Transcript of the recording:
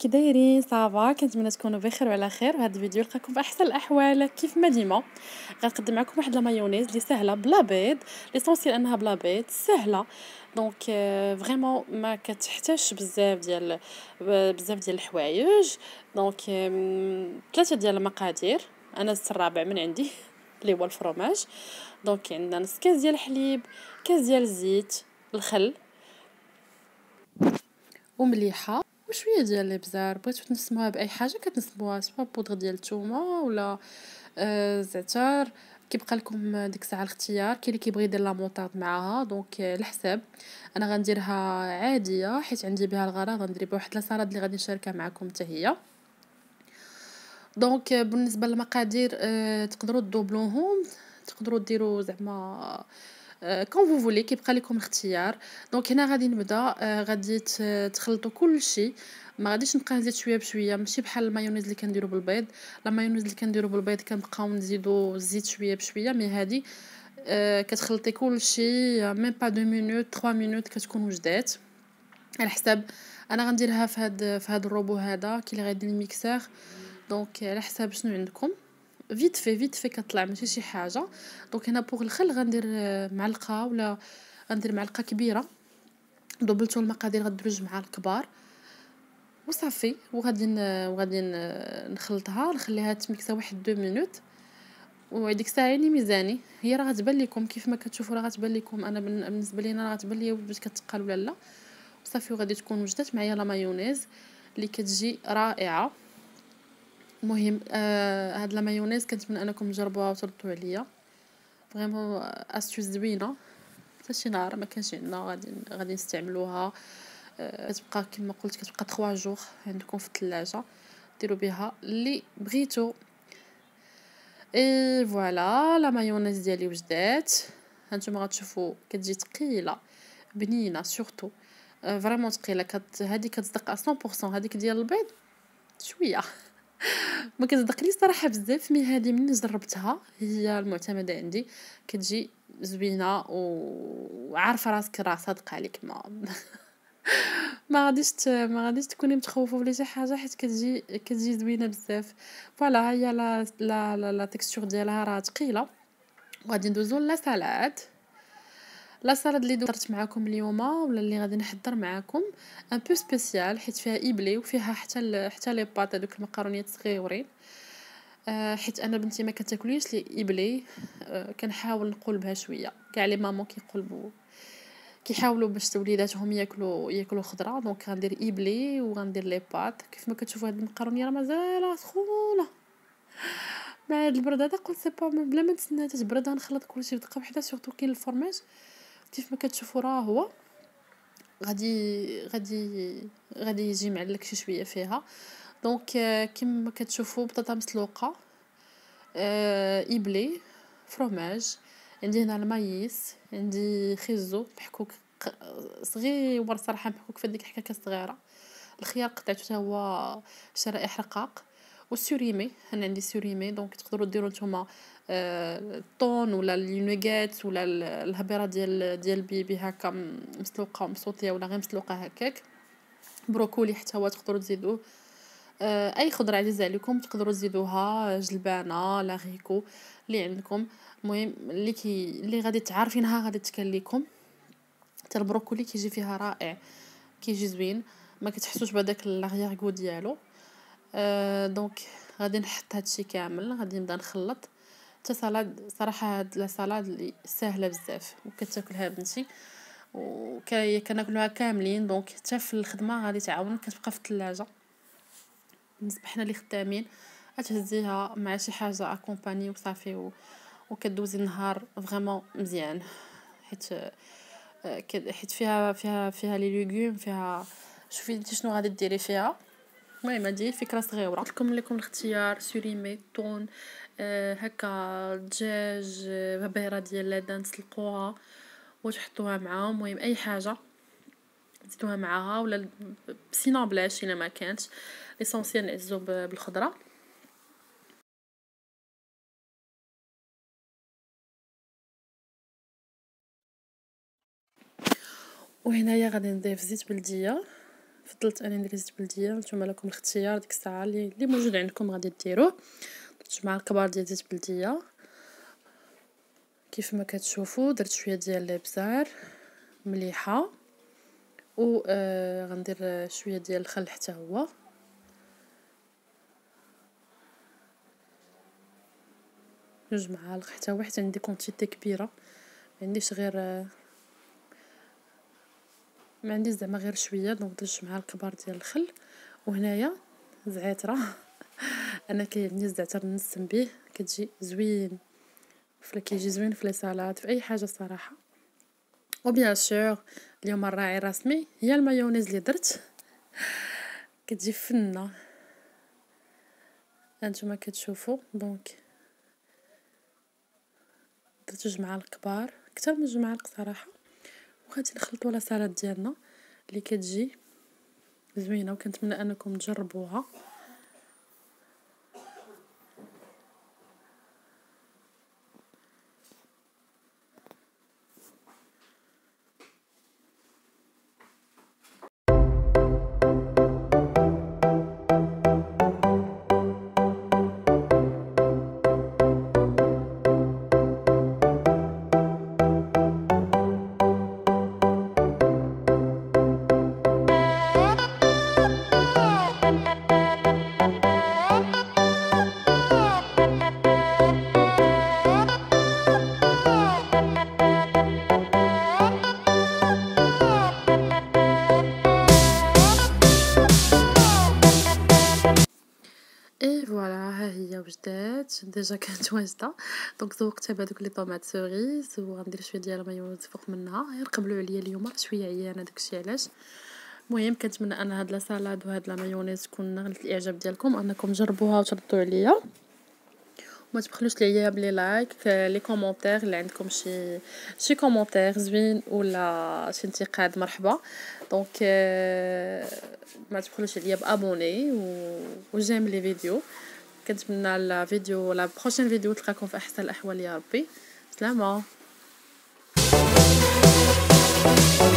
كي دايرين صافا؟ كنتمنى تكونوا بخير وعلى خير. وهذا الفيديو يلقاكم باحسن الاحوال كيف ما ديما. غنقدم معكم واحد لا مايونيز اللي سهله بلا بيض، ليسونسيال انها بلا بيض سهله. دونك فريمون ما كتحتاجش بزاف ديال الحوايج. دونك ثلاثه ديال المقادير. انا زدت الرابع من عندي اللي هو الفرomاج. دونك عندنا نص كاس ديال الحليب، كاس ديال الزيت، الخل ومليحه وشويه ديال الابزار. بغيتو تنسموها باي حاجه كتنسموها، سواء بودره ديال الثومه ولا زعتر. كيبقى لكم ديك الساعه الاختيار. كاين اللي كيبغي يدير لا موطارد معاها، دونك الحساب. انا غنديرها عاديه حيت عندي بها الغرض. غندير بها واحد لا سالاد اللي غادي نشاركها معكم حتى هي. دونك بالنسبه للمقادير تقدروا تدوبلوهم، تقدروا ديروا زعما كون فو فولي، كيبقى لكم الاختيار. دونك هنا غادي نبدا. غادي تخلطوا كل شيء. ما غاديش نبقى نزيد شويه بشويه، ماشي بحال المايونيز اللي كنديروا بالبيض. لا مايونيز اللي كنديروا بالبيض كنبقاو نزيدوا الزيت شويه بشويه، مي هادي كتخلطي كل شيء ميم با 2 مينوت 3 مينوت كتكون وجدات على حساب. انا غنديرها في هاد الروبو هذا كي اللي غيدير الميكسور. دونك على حساب شنو عندكم. فيت في كطلع ماشي شي حاجه. دونك هنا بوغ الخل غندير معلقه، ولا غندير معلقه كبيره. دوبلتو المقادير غديروا جوج معالق كبار وصافي. وغادي نخلطها، نخليها تميكسا واحد 2 مينوت. وديك الساعه يعني ميزاني هي راه غتبان لكم كيف ما كتشوفوا، راه غتبان لكم. انا بالنسبه لي انا راه غتبان لي واش كتقال ولا لا. صافي وغادي تكون وجدت معايا لا مايونيز اللي كتجي رائعه. المهم هاد لا مايونيز كنتمنى انكم تجربوها وتردوا عليا. فريمون استيوز زوينه. حتى شي نهار ما كانش عندنا غادي نستعملوها. كتبقى كما قلت كتبقى 3 جوغ عندكم في الثلاجه، ديروا بها اللي بغيتو. اي فوالا لا مايونيز ديالي وجدات. هانتوما غتشوفوا كتجي ثقيله بنينه سورتو. فريمون ثقيله. هذه كتصدق 100%. هذيك ديال البيض شويه ما كتصدقليش صراحه بزاف، مي هذه من جربتها هي المعتمده عندي. كتجي زوينه وعارفه راسك راه صادقه عليك. ما غاديش تكوني متخوفه ولا شي حاجه، حيت كتجي زوينه بزاف. فوالا هي لا تكستور ديالها راه ثقيله. وغادي ندوزو لا سالاد اللي درت معكم اليوم، ولا اللي غادي نحضر معكم ان بو سبيسيال، حيت فيها ايبلي وفيها حتى لي باط هذوك المقارونيات صغيورين. حيت انا بنتي ما كتاكليش لي ايبلي. كنحاول نقلبها شويه. كاع لي مامون كيحاولوا باش وليداتهم ياكلوا خضره. دونك غندير ايبلي وغندير لي باط. كيف ما كتشوفوا هاد المقارونيه راه مازال سخونه مع هاد البرد هذا. قلت سي با بلا ما نتسنى تتبرد غنخلط كلشي بدقه وحده. سورتو كاين الفرماج كيف ما كتشوفوا راه هو غادي يجي معلك شي شويه فيها. دونك كما كتشوفوا بطاطا مسلوقه، ايبلي، فروماج. عندي هنا المايس، عندي خيزو محكوك صغير صراحه، محكوك في ديك الحكاكه الصغيره. الخيار قطعته حتى هو شرائح رقاق. والسوريمي انا عندي سوريمي. دونك تقدروا ديروا نتوما الطون ولا النوغات ولا الهبيره ديال البيبي هكا مسلوقه ومصوطيه، ولا غير مسلوقه هكاك. بروكولي حتى هو تقدروا تزيدوه. اي خضره عزيزه عليكم تقدروا تزيدوها، جلبانه لا غيكو اللي عندكم. المهم اللي غادي تعرفينها غادي تكون لكم. حتى البروكولي كيجي فيها رائع، كيجي زوين، ما كتحسوش بهذاك لاغيغو ديالو. دونك غادي نحط هادشي كامل، غادي نبدا نخلط. حتى سالاد صراحه هاد لا سالاد اللي سهله بزاف وكتاكلها بنتي كناكلوها كاملين. دونك حتى في الخدمه غادي تعاون كتبقى في الثلاجه. بالنسبه حنا اللي خدامين غتهزيها مع شي حاجه اكومباني وصافي وكدوزي النهار فريمون مزيان. حيت فيها لي ليغوم، فيها شوفي انت شنو غادي ديري فيها. المهم هذه فكره صغيره. قلت لكم الاختيار سوريمي، طون، هكا دجاج، بهيره ديال لادان تسلقوها وتحطوها معاهم. المهم اي حاجه تزيدوها معاها، ولا بسينا بلاش الا ما كانتش. ليسونسيال نعزو بالخضره. وهنايا غادي نضيف زيت بلديه فضلت انني ندير زيت بلديه. نتوما لكم الاختيار ديك الساعه اللي موجود عندكم غادي ديروه. درت معلقه كبار ديال زيت بلديه كيف ما كتشوفوا. درت شويه ديال الابزار مليحه و غندير شويه ديال الخل حتى هو. جوج معالق حتى هو، حيت عندي كونتيتي كبيره، ما عنديش غير ما عندي زعما غير شويه. دونك درت جوج معالق كبار ديال الخل. وهنايا زعتره انا كيعجبني الزعتر نسم به، كتجي زوين كيجي زوين في لي سالاد في اي حاجه صراحه. وبيان سور اليوم الراعي الرسمي هي المايونيز اللي درت، كتجي فنه هانتوما كتشوفوا. دونك درت جوج معالق كبار، اكثر من جوج معالق صراحه، وغادي نخلطوا لا سالاد ديالنا اللي كتجي زوينه، وكنتمنى انكم تجربوها. اي فوالا، ها هي وجدات ديجا كانت واجده. دونك ذوقتها بهذوك لي طوماط سوريز، وغندير شويه ديال المايونيز فوق منها. غير قبلوا عليا اليوم شويه عيانه داكشي علاش. المهم كنتمنى ان هاد لا سالاد وهاد لا مايونيز تكون نالت الاعجاب ديالكم، انكم تجربوها وتردوا عليا. وما تبخلوش ليا بلي لايك، لي كومونتير اللي عندكم شي كومونتير زوين ولا شي انتقاد مرحبا. دونك ما تبخلوش عليا بابوني وجيم لي فيديو. كنتمنى الفيديو لا بروشين فيديو تلقاكم في احسن الاحوال يا ربي. سلامه.